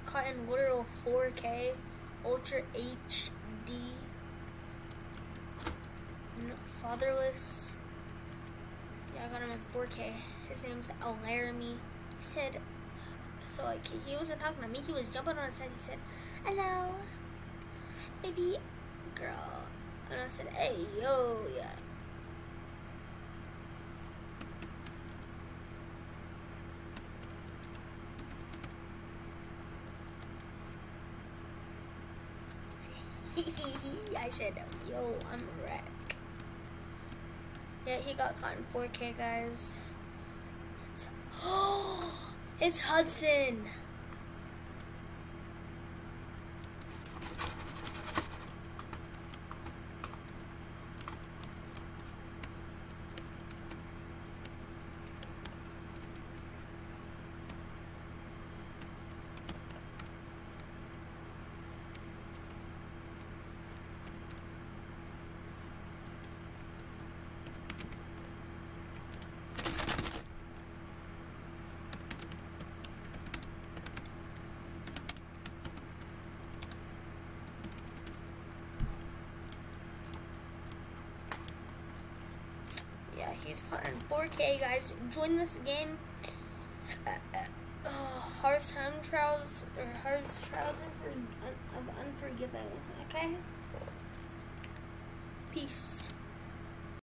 caught in literal 4K, Ultra HD, Fatherless. Yeah, I got him in 4K. His name's Laramie. He said, so like, he wasn't talking to me, he was jumping on his head. He said, hello, baby girl. And I said, hey, yo, yeah. I said, yo, I'm a wreck. Yeah, he got caught in 4K, guys. It's Hudson. Yeah, he's caught in 4K, guys. Join this game. Hearts Trials of Unforgiven. Okay? Peace.